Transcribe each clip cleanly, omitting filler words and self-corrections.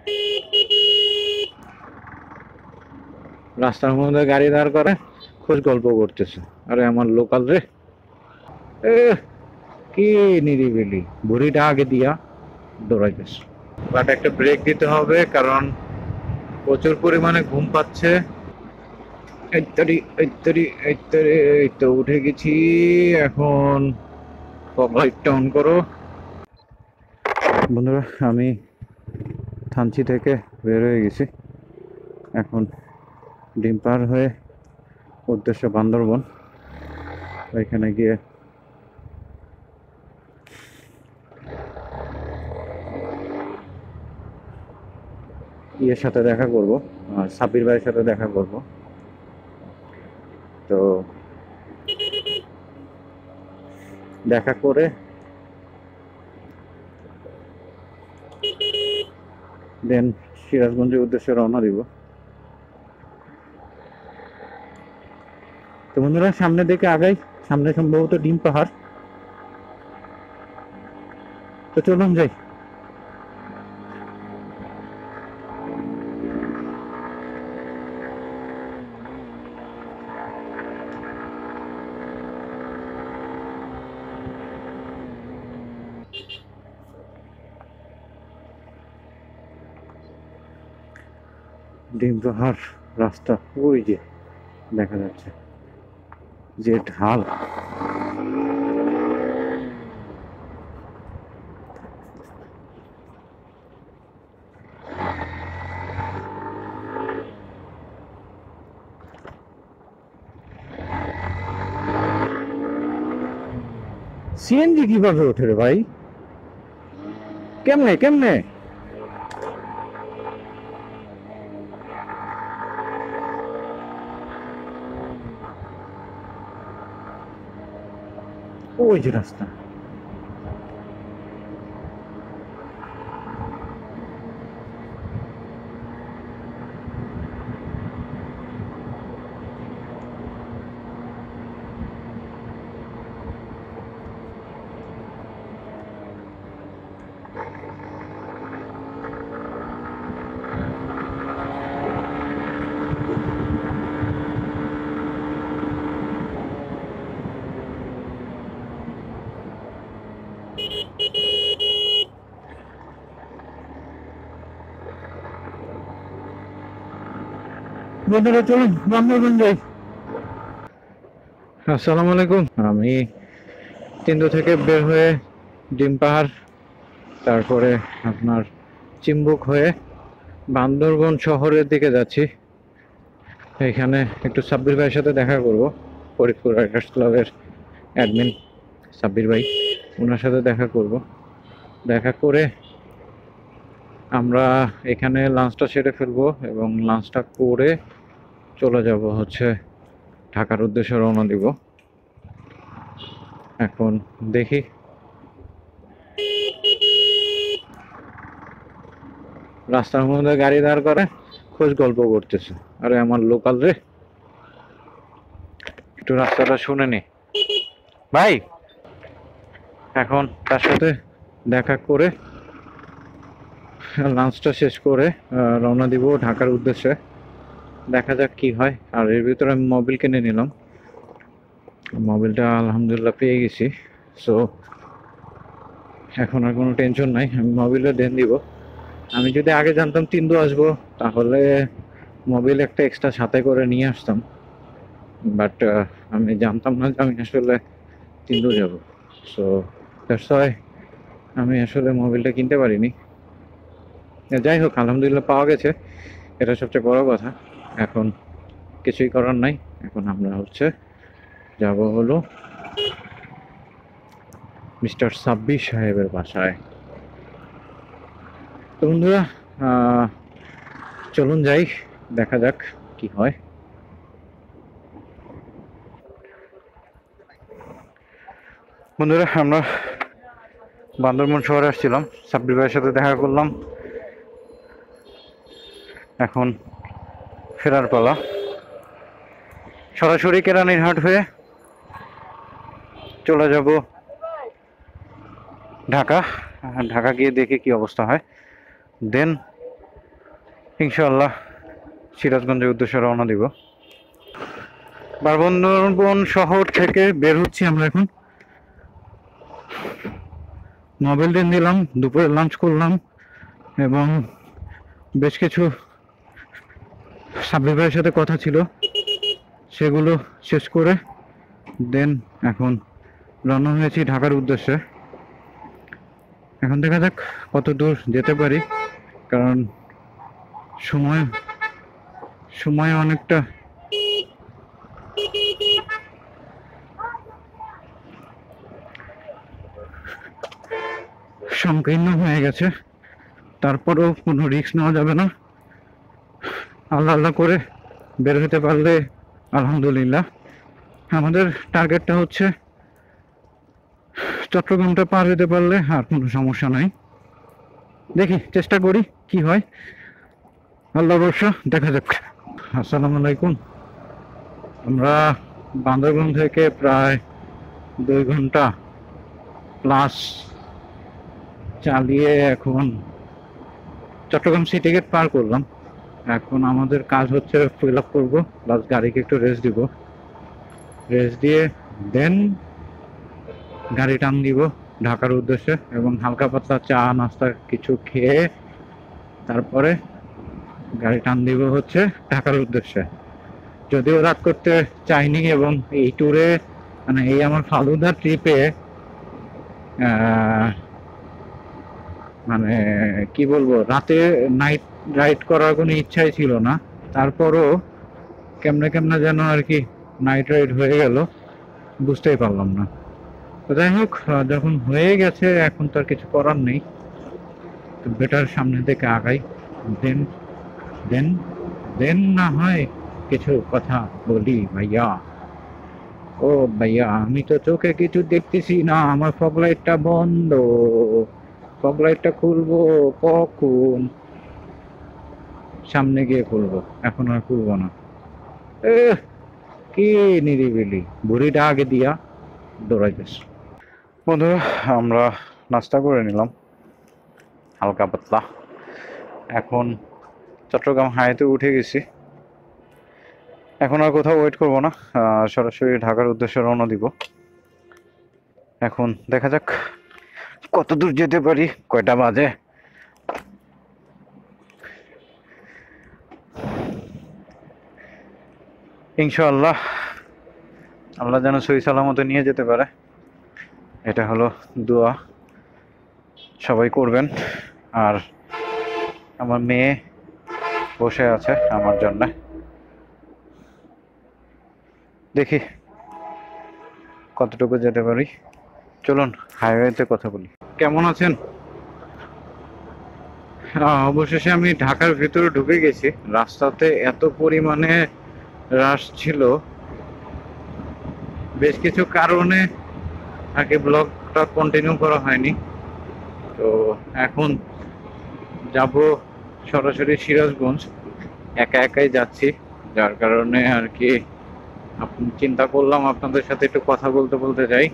রাস্তার মধ্যে গাড়ি দাঁড় করে খোঁজ গল্প করতেছে। আরে আমার লোকাল রে, এ কি নিরিবিলি, বুড়িটা আগে দিয়া দৌড়াইতেছে। বাট একটা ব্রেক দিতে হবে, কারণ প্রচুর পরিমাণে ঘুম পাচ্ছে। এই তো উঠে গেছি। এখন ফগ লাইটটা অন করো। বন্ধুরা, আমি থানচি থেকে বের হয়ে গেছি। এখন ডিম পার হয়ে উদ্দেশ্য বান্দরবন। এখানে গিয়ে ইয়ের সাথে দেখা করব, সাব্বির ভাইয়ের সাথে দেখা করব। তো দেখা করে দেন সিরাজগঞ্জের উদ্দেশ্যে রওনা দিব। তো বন্ধুরা, সামনের দিকে আগাই। সামনে সম্ভবত ডিম পাহাড়। তো চলুন যাই। ডিম পাহাড় রাস্তা ওই যে দেখা যাচ্ছে, যে ঢাল। সিএনজি কিভাবে ওঠে রে ভাই? কেমনে কেমনে? ওই যে রাস্তা। বন্ধুরা চলুন বান্দরবন যাই। আসসালামু আলাইকুম। আমি তিন্দু থেকে বের হয়ে ডিম পাহাড়, তারপরে আপনার চিম্বুক হয়ে বান্দরবন শহরের দিকে যাচ্ছি। এখানে একটু সাব্বির ভাইয়ের সাথে দেখা করব, ফরিদপুর রাইডার্স ক্লাবের অ্যাডমিন সাব্বির ভাই, ওনার সাথে দেখা করব। দেখা করে আমরা এখানে লাঞ্চটা সেরে ফেলবো এবং লাঞ্চটা করে চলে যাব হচ্ছে ঢাকার উদ্দেশ্যে রওনা দিব। এখন দেখি। রাস্তার মধ্যে গাড়ি দাঁড় করে খোঁজ গল্প করতেছে। আরে আমার লোকাল রে, একটু রাস্তাটা শুনে নি ভাই। এখন তার সাথে দেখা করে লাঞ্চটা শেষ করে রওনা দিব ঢাকার উদ্দেশ্যে। দেখা যাক কি হয়। আর এর ভিতরে আমি মোবিল কিনে নিলাম। মোবিলটা আলহামদুলিল্লাহ পেয়ে গেছি। সো এখন আর কোনো টেনশন নাই, আমি মোবিলে দেন দিব। আমি যদি আগে জানতাম তিন্দু আসবো, তাহলে মোবিল একটা এক্সট্রা সাথে করে নিয়ে আসতাম। বাট আমি জানতাম না যে আমি আসলে তিন্দু যাব। সো দ্যাটস ওয়াই আমি আসলে মোবিলটা কিনতে পারিনি। যাই হোক, আলহামদুলিল্লাহ পাওয়া গেছে, এটা সবচেয়ে বড় কথা। এখন কিছুই করার নাই। এখন আমরা হচ্ছে যাব হলো মিস্টার সাব্বির সাহেবের বাসায়। তো বন্ধুরা, চলুন যাই, দেখা যাক কি হয়। বন্ধুরা, আমরা বান্দরবন শহরে আসছিলাম, সাব্বির ভাইয়ের সাথে দেখা করলাম। এখন ফেরার পালা। সরাসরি কেরানীরহাট হয়ে চলে যাব ঢাকা। ঢাকা গিয়ে দেখি কি অবস্থা হয়, দেন ইনশাআল্লাহ সিরাজগঞ্জের উদ্দেশ্যে রওনা দিব। বান্দরবন শহর থেকে বের হচ্ছি আমরা এখন। মোবাইল ট্রেন দিলাম, দুপুরে লাঞ্চ করলাম এবং বেশ কিছু সাব্বির ভাইয়ের সাথে কথা ছিল, সেগুলো শেষ করে দেন এখন রওনা হয়েছি ঢাকার উদ্দেশ্যে। এখন দেখা যাক কত দূর যেতে পারি, কারণ সময় অনেকটা সংকীর্ণ হয়ে গেছে। তারপরেও কোনো রিস্ক নেওয়া যাবে না, আল্লাহ আল্লাহ করে বের হতে পারলে আলহামদুলিল্লাহ। আমাদের টার্গেটটা হচ্ছে চট্টগ্রামটা পার হতে পারলে আর কোনো সমস্যা নাই। দেখি, চেষ্টা করি কি হয়, আল্লাহ ভরসা, দেখা যাক। আসসালামু আলাইকুম। আমরা বান্দরবন থেকে প্রায় 2 ঘন্টা প্লাস চালিয়ে এখন চট্টগ্রাম সিটি গেট পার করলাম। এখন আমাদের কাজ হচ্ছে ফিল আপ করবো, প্লাস গাড়িকে একটু রেস্ট দিব। রেস্ট দিয়ে দেন গাড়ি টান দিব ঢাকার উদ্দেশ্যে, এবং হালকা পাতলা চা নাস্তা কিছু খেয়ে তারপরে গাড়ি টান দিব হচ্ছে ঢাকার উদ্দেশ্যে। যদিও রাত করতে চাইনি, এবং এই ট্যুরে মানে এই আমার ফালুদা ট্রিপে মানে কি বলবো, রাতে নাইট রাইড করার কোনো ইচ্ছাই ছিল না। তারপরও কেমনে কেমনে যেন আর কি নাইট রাইড হয়ে গেল, বুঝতেই পারলাম না। তো যাই হোক, যখন হয়ে গেছে এখন তো আর কিছু করার নেই, তো বেটার সামনের দিকে আগাই। দেন দেন দেন না হয় কিছু কথা বলি ভাইয়া। ও ভাইয়া, আমি তো চোখে কিছু দেখতেছি না, আমার ফগ লাইটটা বন্ধ, ফগ লাইটটা খুলবো কখন? সামনে গিয়ে খুলবো, এখন আর খুলবো না। কি নিরিবিলি, বুড়িটা আগে দিয়া দৌড়াইতেছে। বন্ধুরা, আমরা নাস্তা করে নিলাম হালকা পাতলা। এখন চট্টগ্রাম হাইওয়েতে উঠে গেছি। এখন আর কোথাও ওয়েট করবো না, সরাসরি ঢাকার উদ্দেশ্যে রওনা দিব। এখন দেখা যাক কত দূর যেতে পারি, কয়টা বাজে। ইনশাআল্লাহ আল্লাহ যেন সহি সালামতে নিয়ে যেতে পারে, এটা হলো দোয়া, সবাই করবেন। আর আমার মেয়ে বসে আছে আমার জন্য, দেখি কতটুকু যেতে পারি। চলুন হাইওয়েতে কথা বলি। কেমন আছেন? অবশেষে আমি ঢাকার ভিতরে ঢুকে গেছি। রাস্তাতে এত পরিমাণে রাশ ছিল, বেশ কিছু কারণে আগে ব্লগটা কন্টিনিউ করা হয়নি। তো এখন যাব সরাসরি সিরাজগঞ্জ, একা একাই যাচ্ছি, যার কারণে আর কি চিন্তা করলাম আপনাদের সাথে একটু কথা বলতে বলতে যাই।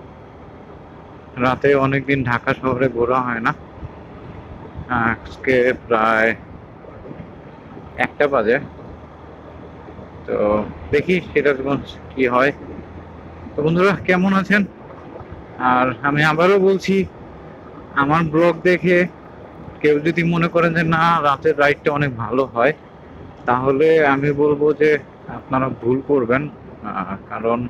রাতে অনেকদিন ঢাকা শহরে ঘোরা হয় না, আজকে প্রায় 1টা বাজে। তো দেখি সিরাজগঞ্জ কি হয়। তো বন্ধুরা, কেমন আছেন? আর আমি আবারও বলছি, আমার ব্লগ দেখে কেউ যদি মনে করেন যে না রাতের রাইডটা অনেক ভালো হয়, তাহলে আমি বলবো যে আপনারা ভুল করবেন। কারণ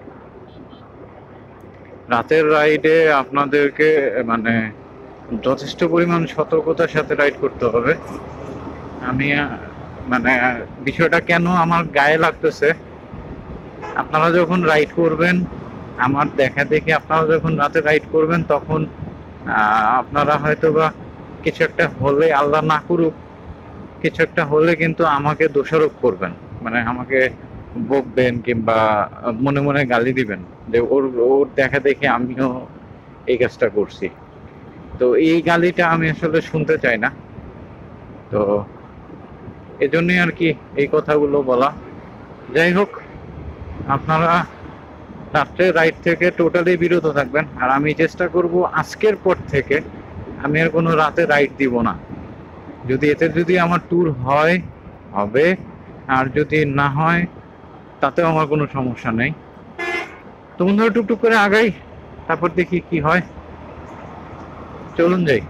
রাতের রাইডে আপনাদেরকে মানে যথেষ্ট পরিমাণ সতর্কতার সাথে রাইড করতে হবে। আমি মানে বিষয়টা কেন আমার গায়ে লাগতেছে, আপনারা যখন রাইড করবেন, আমার দেখা দেখি আপনারা যখন রাতে রাইড করবেন, তখন আপনারা হয়তো বা কিছু একটা হলে, আল্লাহ না করুক, কিছু একটা হলে কিন্তু আমাকে দোষারোপ করবেন, মানে আমাকে বকবেন কিংবা মনে মনে গালি দিবেন যে ওর দেখা দেখে আমিও এই কাজটা করছি। তো এই গালিটা আমি আসলে শুনতে চাই না। তো এজন্যই আর কি এই কথাগুলো বলা। যাই হোক, আপনারা রাত্রে রাইড থেকে টোটালি বিরত থাকবেন। আর আমি চেষ্টা করব আজকের পর থেকে আমি আর কোনো রাতে রাইড দিব না। যদি আমার ট্যুর হয় হবে, আর যদি না হয় তাতেও আমার কোনো সমস্যা নেই। তো বন্ধুরা টুকটুক করে আগাই, তারপর দেখি কি হয়। চলুন যাই।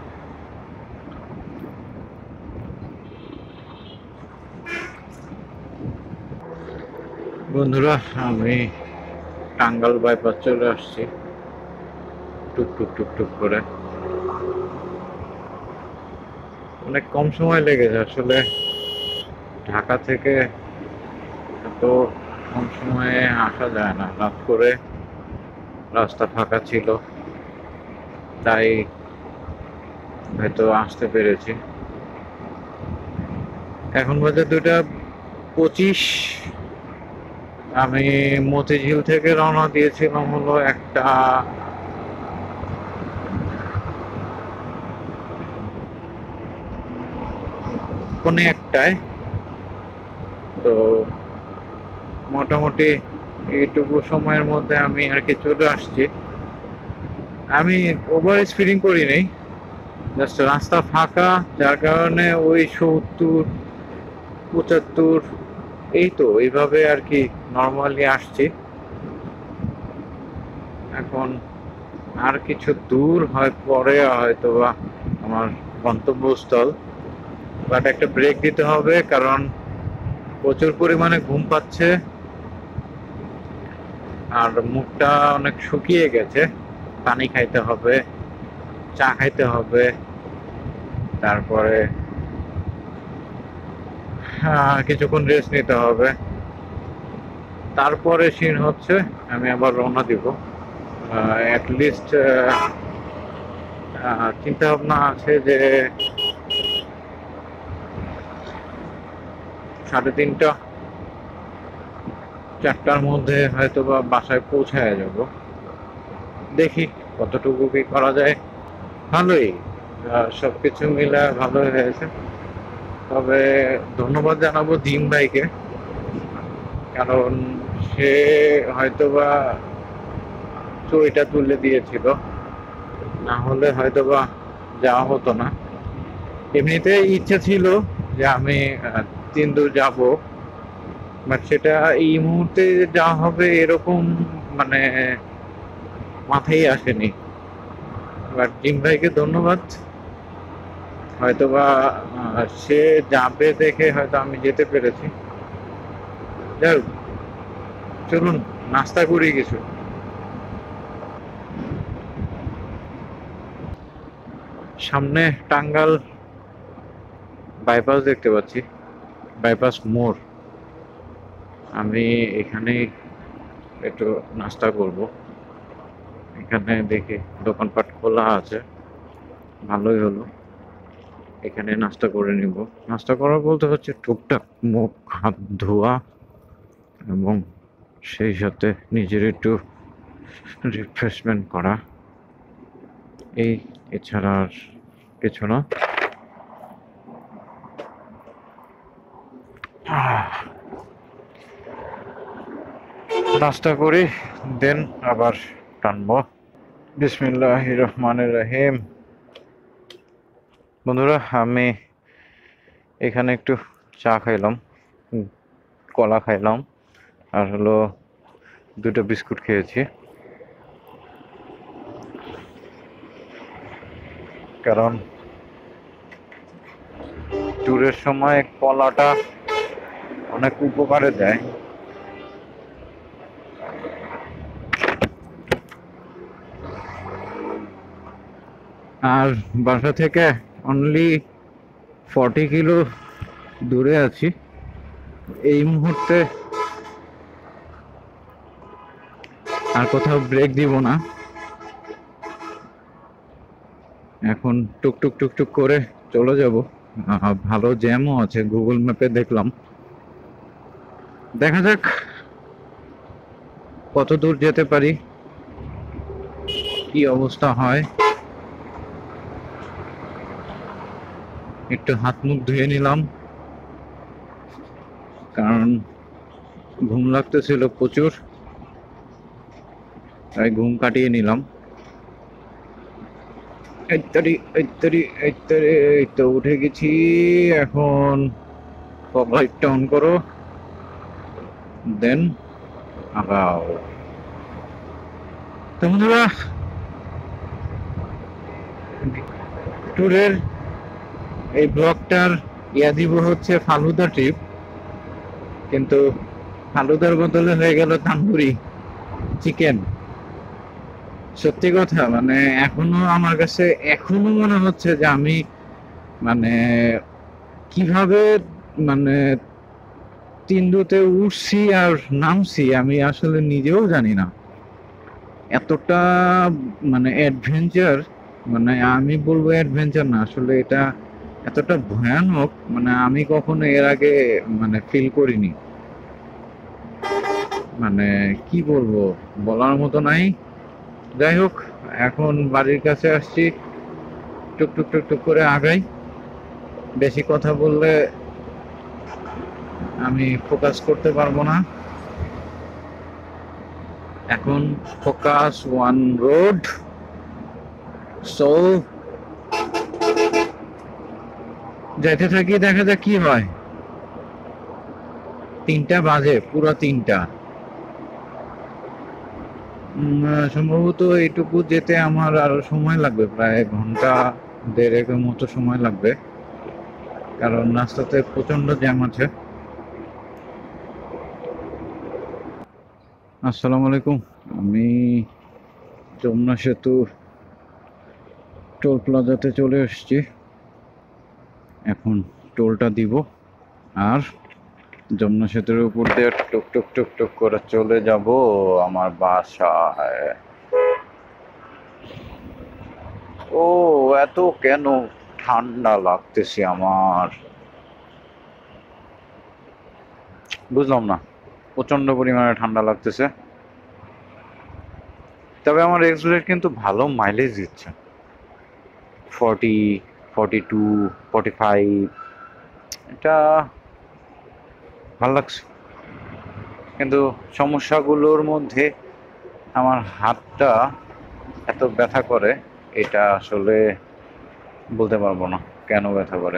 বন্ধুরা আমি টাঙ্গাইল বাইপাস চলে আসছি টুকটুক টুকটুক করে। অনেক কম সময় লেগেছে আসলে, ঢাকা থেকে এত কম সময়ে আসা যায় না। রাত করে রাস্তা ফাঁকা ছিল, তাই হয়তো আসতে পেরেছি। এখন বাজে 2:25। আমি মতিঝিল থেকে রওনা দিয়েছিলাম হলো একটা পৌনে একটায়। তো মোটামুটি এইটুকু সময়ের মধ্যে আমি আর কি চলে আসছি। আমি ওভার স্পিডিং করিনি, জাস্ট রাস্তা ফাঁকা, যার কারণে ওই 70-75 এই তো এইভাবে আর কি নর্মালি আসছি। এখন আর কিছু দূর হয় পরে হয়তো বা আমার গন্তব্যস্থল, বাট একটা ব্রেক দিতে হবে কারণ প্রচুর পরিমাণে ঘুম পাচ্ছে আর মুখটা অনেক শুকিয়ে গেছে। পানি খাইতে হবে, চা খাইতে হবে, তারপরে কিছুক্ষণ রেস্ট নিতে হবে। তারপরে সিন হচ্ছে আমি আবার রওনা দিব। অ্যাটলিস্ট চিন্তা ভাবনা আছে যে 3:30-4টার মধ্যে হয়তো বা বাসায় পৌঁছায় যাব। দেখি কতটুকু কি করা যায়। ভালোই, সবকিছু মিলে ভালোই হয়েছে। তবে ধন্যবাদ জানাবো জিম ভাইকে, কারণ সে হয়তোবা চইটা তুলে দিয়েছিল, না হলে হয়তোবা যাওয়া হতো না। এমনিতে ইচ্ছা ছিল যে আমি তিনদুর যাব, বাট সেটা এই মুহূর্তে যাওয়া হবে এরকম মানে মাথায় আসেনি। বাট জিম ভাইকে ধন্যবাদ, হয়তোবা সে যাবে দেখে হয়তো আমি যেতে পেরেছি। যাই হোক, চলুন নাস্তা করি কিছু। সামনে টাঙ্গাইল বাইপাস দেখতে পাচ্ছি, বাইপাস মোড়। আমি এখানে একটু নাস্তা করব। এখানে দেখি দোকানপাট খোলা আছে, ভালোই হলো। এখানে নাস্তা করে নিব। নাস্তা করা বলতে হচ্ছে টুকটাক মুখ হাত ধোয়া এবং সেই সাথে নিজের একটু রিফ্রেশমেন্ট করা, এছাড়া আর কিছু না। নাস্তা করি, দেন আবার টানবো। বিসমিল্লাহির রহমানির রহিম। বন্ধুরা আমি এখানে একটু চা খাইলাম, কলা খাইলাম, আর হলো 2টা বিস্কুট খেয়েছি। কারণ ট্যুরের সময় কলাটা অনেক উপকারে দেয়। আর বাসা থেকে অনলি 40 কিলো দূরে আছি এই মুহূর্তে। আর কোথাও ব্রেক দিব না, এখন টুকটুক টুকটুক করে চলে যাব। ভালো জ্যামও আছে, গুগল ম্যাপে দেখলাম। দেখা যাক কত দূর যেতে পারি, কি অবস্থা হয়। একটু হাত মুখ ধুয়ে নিলাম, কারণ ঘুম লাগতেছিল প্রচুর, তাই ঘুম কাটিয়ে নিলাম। এই তো উঠে গেছি। এখন ফগ লাইটটা অন করো, দেন আগাও। তো বন্ধুরা, ট্যুরের এই ব্লগটার দিব হচ্ছে ফালুদা ট্রিপ, কিন্তু ফালুদার বদলে হয়ে গেল তান্দুরি চিকেন। সত্যি কথা, মানে এখনো আমার কাছে এখনো মনে হচ্ছে যে আমি মানে কিভাবে মানে তিনডুতে উঠছি আর নামছি আমি আসলে নিজেও জানি না। এতটা মানে অ্যাডভেঞ্চার, মানে আমি বলবো অ্যাডভেঞ্চার না, আসলে এটা এতটা ভয়ানক, মানে আমি কখনো এর আগে মানে ফিল করিনি। মানে কি বলবো, বলার মতো নাই। যাই হোক, এখন বাড়ির কাছে আসছি, টুকটুক টুকটুক করে আগাই। বেশি কথা বললে আমি ফোকাস করতে পারবো না। এখন ফোকাস ওয়ান রোড। সো যেতে থাকি, দেখা যাক কি হয়। 3টা বাজে, পুরো 3টা। সম্ভবত এইটুকু যেতে আমার আরো সময় লাগবে, প্রায় ঘন্টা দেড়েকের মতো সময় লাগবে, কারণ রাস্তাতে প্রচন্ড জ্যাম আছে। আসসালামু আলাইকুম, আমি যমুনা সেতু টোল প্লাজাতে চলে এসেছি। এখন টোলটা দিব আর যমুনা সেতুর উপর দিয়ে টুক টুক টুক টুক করে চলে যাব আমার বাসায়। ও, এত কেন ঠান্ডা লাগতেছে আমার, বুঝলাম না। প্রচন্ড পরিমাণে ঠান্ডা লাগতেছে। তবে আমার এক্সব্লেড কিন্তু ভালো মাইলেজ দিচ্ছে, 40, 42, 45। এটা ভালো লাগছে, কিন্তু সমস্যাগুলোর মধ্যে আমার হাতটা এত ব্যথা করে, এটা আসলে বলতে পারবো না কেন ব্যথা করে।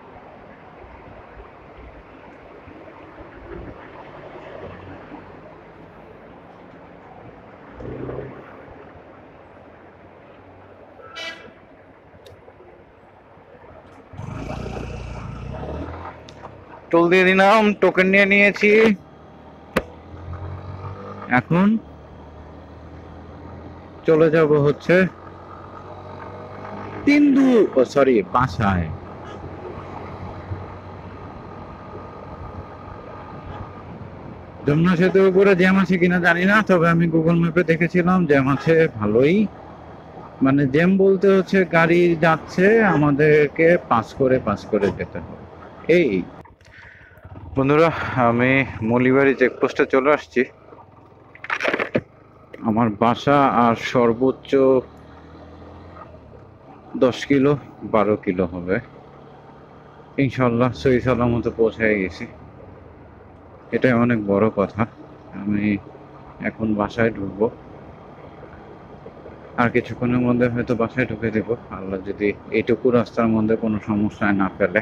টোল দিয়ে দিলাম, টোকেন নিয়ে নিয়েছি। এখন চলে যাব হচ্ছে বাসায়। যমুনা সেতুর উপরে জ্যাম আছে কিনা জানি না, তবে আমি গুগল ম্যাপে দেখেছিলাম জ্যাম আছে ভালোই। মানে জ্যাম বলতে হচ্ছে গাড়ি যাচ্ছে, আমাদেরকে পাস করে যেতে হবে। এই বন্ধুরা, আমি মলিবাড়ি চেকপোস্টে চলে আসছি। আমার বাসা আর সর্বোচ্চ 10 কিলো 12 কিলো হবে। ইনশাল্লাহ সহি সালামতে পৌঁছে গেছি, এটাই অনেক বড় কথা। আমি এখন বাসায় ঢুকবো, আর কিছুক্ষণের মধ্যে হয়তো বাসায় ঢুকে দেবো, আল্লাহ যদি এইটুকু রাস্তার মধ্যে কোনো সমস্যায় না ফেলে।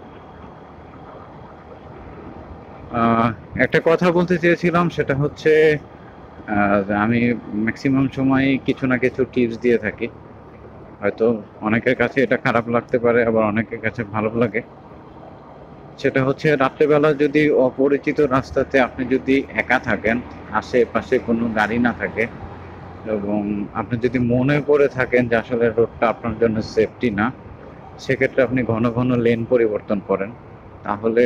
একটা কথা বলতে চেয়েছিলাম, সেটা হচ্ছে আমি ম্যাক্সিমাম সময় কিছু না কিছু টিপস দিয়ে থাকি। হয়তো অনেকের কাছে এটা খারাপ লাগতে পারে, আবার অনেকের কাছে ভালো লাগে। সেটা হচ্ছে রাত্রেবেলা যদি অপরিচিত রাস্তাতে আপনি যদি একা থাকেন, আশেপাশে কোনো গাড়ি না থাকে, এবং আপনি যদি মনে করে থাকেন যে আসলে রোডটা আপনার জন্য সেফটি না, সেক্ষেত্রে আপনি ঘন ঘন লেন পরিবর্তন করেন। তাহলে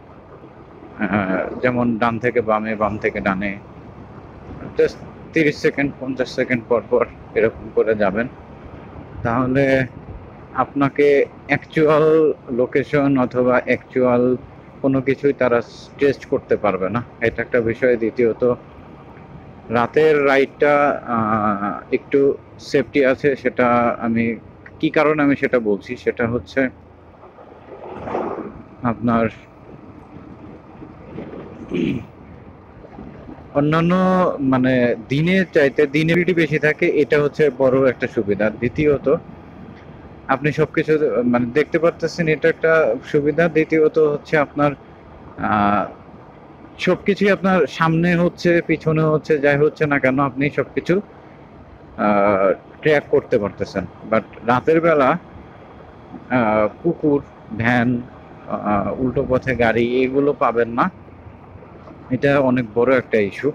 যেমন ডান থেকে বামে, বাম থেকে ডানে, জাস্ট 30 সেকেন্ড 50 সেকেন্ড পর পর এরকম করে যাবেন। তাহলে আপনাকে অ্যাকচুয়াল লোকেশন অথবা অ্যাকচুয়াল কোনো কিছুই তারা টেস্ট করতে পারবে না, এটা একটা বিষয়। দ্বিতীয়ত, রাতের রাইডটা একটু সেফটি আছে, সেটা আমি কি কারণে আমি সেটা বলছি, সেটা হচ্ছে আপনার অন্যান্য মানে দিনের চাইতে দিনের বেশি থাকে, এটা হচ্ছে বড় একটা সুবিধা। দ্বিতীয়ত, আপনি সবকিছু মানে দেখতে পারতেছেন, এটা একটা সুবিধা। দ্বিতীয়ত হচ্ছে আপনার সবকিছুই আপনার সামনে হচ্ছে, পিছনে হচ্ছে, যাই হচ্ছে না কেন আপনি সবকিছু ট্র্যাক করতে পারতেছেন। বাট রাতের বেলা কুকুর, ভ্যান, উল্টো পথে গাড়ি এগুলো পাবেন না। এটা অনেক বড় একটা ইস্যু।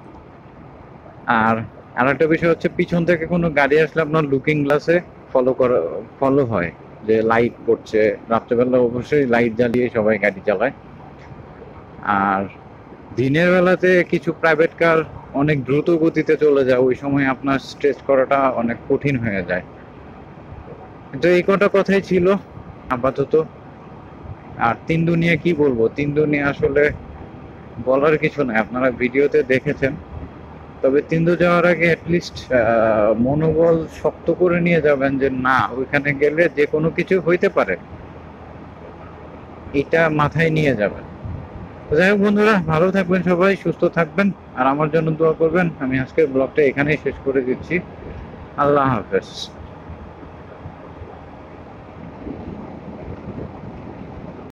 আর আরেকটা বিষয় হচ্ছে, পিছন থেকে কোনো গাড়ি আসলে আপনার লুকিং গ্লাসে ফলো হয় যে লাইট পড়ছে। রাত্রেবেলা অবশ্যই লাইট জ্বালিয়ে সবাই গাড়ি চালায়। আর দিনের বেলাতে কিছু প্রাইভেট কার অনেক দ্রুত গতিতে চলে যায়, ওই সময় আপনার স্ট্রেচ করাটা অনেক কঠিন হয়ে যায়। তো এই কটা কথাই ছিল আপাতত। আর তিন দুনিয়া কি বলবো, তিন দুনিয়া আসলে বলার কিছু নাই, আপনারা ভিডিওতে দেখেছেন। তবে তিনদু যাওয়ার আগে অ্যাটলিস্ট মনোবল শক্ত করে নিয়ে যাবেন যে না, ওইখানে গেলে যে কোনো কিছু হইতে পারে, এটা মাথায় নিয়ে যাবেন। যাই হোক বন্ধুরা, ভালো থাকবেন সবাই, সুস্থ থাকবেন, আর আমার জন্য দোয়া করবেন। আমি আজকের ব্লগটা এখানেই শেষ করে দিচ্ছি। আল্লাহ হাফেজ।